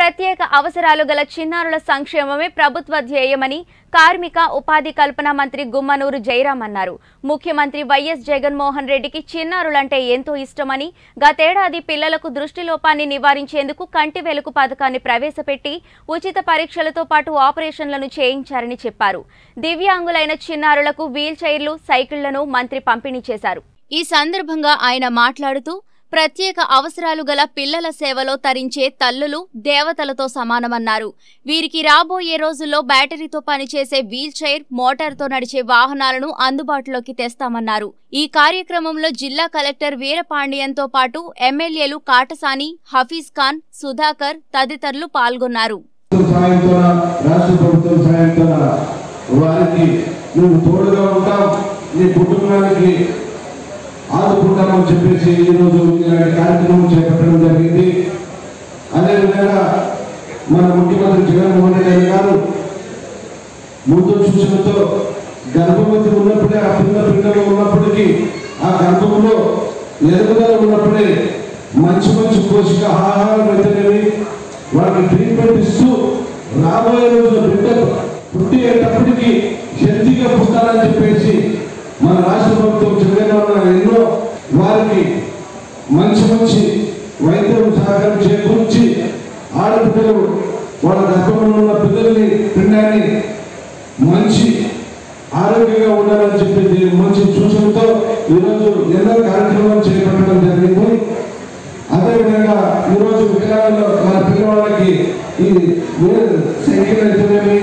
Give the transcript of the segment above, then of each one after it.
ప్రత్యేక అవసరాలు గల చిన్నారుల సంక్షేమమే ప్రభుత్వ ధ్యేయమని కార్మిక ఉపాధి కల్పన మంత్రి గుమ్మనూరు జయరాం అన్నారు. ముఖ్యమంత్రి వైఎస్ జగన్మోహన్ రెడ్డికి చిన్నారులంటే ఎంతో ఇష్టమని గతేడాది పిల్లలకు దృష్టిలోపాన్ని నివారించేందుకు కంటి వెలుగు పథకాన్ని ప్రవేశపెట్టి ఉచిత పరీక్షలతో పాటు ఆపరేషన్లను చేయించారని చెప్పారు. దివ్యాంగులైన చిన్నారులకు వీల్ చైర్లు, సైకిళ్లను మంత్రి పంపిణీ చేశారు. ఈ సందర్భంగా ఆయన మాట్లాడుతూ ప్రత్యేక అవసరాలు గల పిల్లల సేవలో తరించే తల్లులు దేవతలతో సమానమన్నారు. వీరికి రాబోయే రోజుల్లో బ్యాటరీతో పనిచేసే వీల్ చైర్, మోటార్తో నడిచే వాహనాలను అందుబాటులోకి తెస్తామన్నారు. ఈ కార్యక్రమంలో జిల్లా కలెక్టర్ వీరపాండియన్తో పాటు ఎమ్మెల్యేలు కాటసాని, హఫీజ్ ఖాన్, సుధాకర్ తదితరులు పాల్గొన్నారు. ఆదుకుంటామని చెప్పేసి ఈరోజు ఇలాంటి కార్యక్రమం చేపట్టడం జరిగింది. అదేవిధంగా మన ముఖ్యమంత్రి జగన్మోహన్ రెడ్డి గారు ముందు సూచనతో గర్భవతి ఉన్నప్పుడే, ఆ పిల్లలు ఉన్నప్పటికీ ఆ గర్భంలో ఎదుగుదల ఉన్నప్పుడే మంచి పోషకాహారం అయితేనేవి వాటికి ట్రీట్మెంట్ ఇస్తూ రాబోయే రోజుల్లో బిడ్డ పుట్టేటప్పటికీ హెల్తీగా పుట్టాలని చెప్పేసి మన రాష్ట్ర ప్రభుత్వం జగన్ ఎన్నో వారికి మంచి వైద్యం సహకారం చేకూర్చి ఆడపిల్లలు వాళ్ళ గర్భంలో ఉన్న పిల్లల్ని పిండాన్ని మంచి ఆరోగ్యంగా ఉండాలని చెప్పేసి మంచి సూచనతో ఈరోజు ఎన్నో కార్యక్రమాలు చేపట్టడం జరిగింది. అదేవిధంగా ఈరోజు వికలాంగులు మన పిల్లవాళ్ళకి ఈ సైకిల్ అయితేనేమి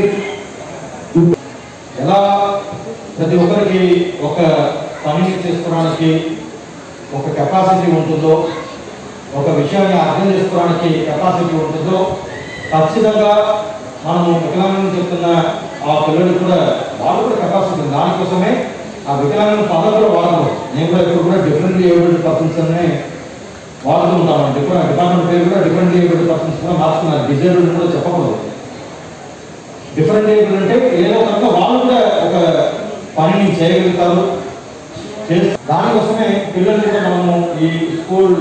ఎలా ప్రతి ఒక్కరికి ఒక పనిని చేసుకోవడానికి ఒక కెపాసిటీ ఉంటుందో, ఒక విషయాన్ని అర్థం చేసుకోవడానికి కెపాసిటీ ఉంటుందో, ఖచ్చితంగా మనము వికలాంగులను చెప్తున్న ఆ పిల్లలు కూడా వాళ్ళు కూడా కెపాసిటీ ఉంది. దానికోసమే ఆ వికలాంగుల పదవి కూడా వాడకూడదు. నేను కూడా ఇప్పుడు కూడా డిఫరెంట్లీ ఏబుల్డ్ పర్సన్స్ అనే వాడుతూ ఉంటాను. డిపార్ట్మెంట్ పేరు కూడా డిఫరెంట్లీ ఏబుల్డ్ పర్సన్స్ కూడా మార్చుకున్నారు. డిజేబుల్డ్ కూడా చెప్పకూడదు. డిఫరెంట్ ఏబుల్ అంటే ఏదో కనుక వాళ్ళు కూడా ఒక పనిని చేయగలుగుతారు. దానికోసమే పిల్లలు కూడా మనము ఈ స్కూల్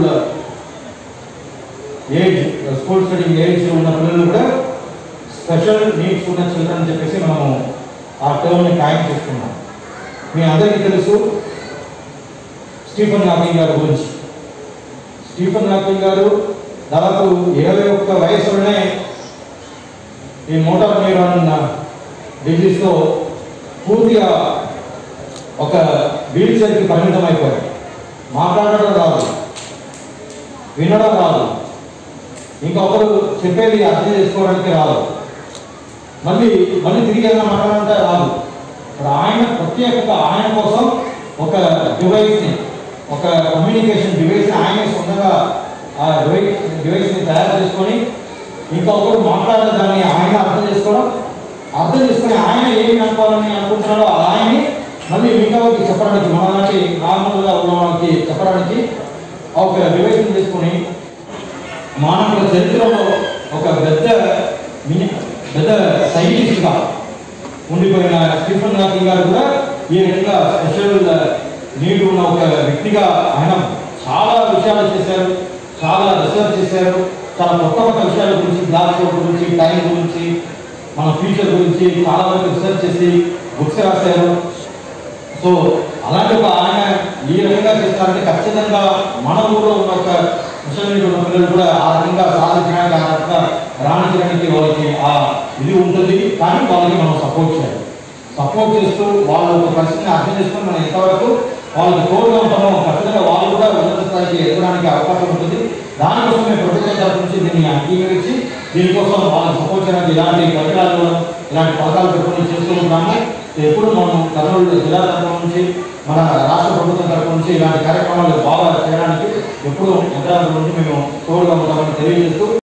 స్టడింగ్ ఏజ్ ఉన్న పిల్లలు కూడా స్పెషల్ నీడ్స్ ఉన్న చిల్డ్రన్ అని చెప్పేసి మనము ఆ టర్మ్ని ఖాయం చేసుకున్నాం. మీ అందరికీ తెలుసు స్టీఫెన్ హాకింగ్ గారి గురించి. స్టీఫెన్ హాకింగ్ గారు దాదాపు 21 వయసులోనే ఈ మోటార్ న్యూరాన్ డిజీజ్తో పూర్తిగా ఒక వీల్ చైర్కి పరిమితం అయిపోయాడు. మాట్లాడడం రాదు, వినడం రాదు, ఇంకొకరు చెప్పేది అర్థం చేసుకోవడానికి రాదు, మళ్ళీ తిరిగి ఏదైనా మాట్లాడాలంటే రాదు. ఇప్పుడు ఆయన ప్రత్యేకంగా ఆయన కోసం ఒక డివైస్ని, ఒక కమ్యూనికేషన్ డివైస్ని ఆయన సొంతంగా ఆ డివైస్ని తయారు చేసుకొని ఇంకొకరు మాట్లాడే దాన్ని ఆయన అర్థం చేసుకొని ఆయన ఏమి అనుకోవాలని అనుకుంటున్నాడో ఆయన్ని మళ్ళీ మిగతాకి చెప్పడానికి, మనకి నార్మల్గా ఉన్న వాళ్ళకి చెప్పడానికి ఒక డివైస్ని తీసుకొని మానవుల చరిత్రలో ఒక పెద్ద సైంటిస్ట్గా ఉండిపోయిన స్టీఫెన్ హాకింగ్ గారు కూడా ఈ విధంగా స్పెషల్ నీడ్ ఉన్న ఒక వ్యక్తిగా ఆయన చాలా విషయాలు చేశారు, చాలా రీసెర్చ్ చేశారు. చాలా కొత్త విషయాల గురించి, బ్లాక్ హోల్ గురించి, టైం గురించి, మన ఫ్యూచర్ గురించి చాలా వరకు రీసెర్చ్ చేసి బుక్స్ రాశారు. సో అలాంటి ఒక ఆయన ఈ రకంగా చేస్తారంటే ఖచ్చితంగా మన ఊళ్ళో ఉన్న ఒక ముసలి ఉన్న పిల్లలు కూడా ఆ రకంగా సాధించడానికి, ఆ రకంగా రాణించడానికి వాళ్ళకి ఆ ఇది ఉంటుంది. కానీ వాళ్ళకి మనం సపోర్ట్ చేస్తూ వాళ్ళ ఒక పరిస్థితిని అర్థం చేసుకొని మనం ఎంతవరకు వాళ్ళకి తోడుగా ఉంటామో ఖచ్చితంగా వాళ్ళు కూడా ఉన్నత స్థాయికి ఎదగడానికి అవకాశం ఉంటుంది. దానికోసమే ప్రభుత్వం తరఫు నుంచి దీన్ని అంగీకరించి దీనికోసం వాళ్ళని సపోర్ట్ చేయడానికి ఇలాంటి పరికరాలు, ఇలాంటి పథకాలు పెట్టుకుని చేస్తున్నాము. ఎప్పుడు మనం కర్నూలు జిల్లా తరఫు నుంచి, మన రాష్ట్ర ప్రభుత్వం తరఫు నుంచి ఇలాంటి కార్యక్రమాలు బాగా చేయడానికి ఎప్పుడు యంత్రాల నుంచి మేము తోడుగా ఉంటామని తెలియజేస్తూ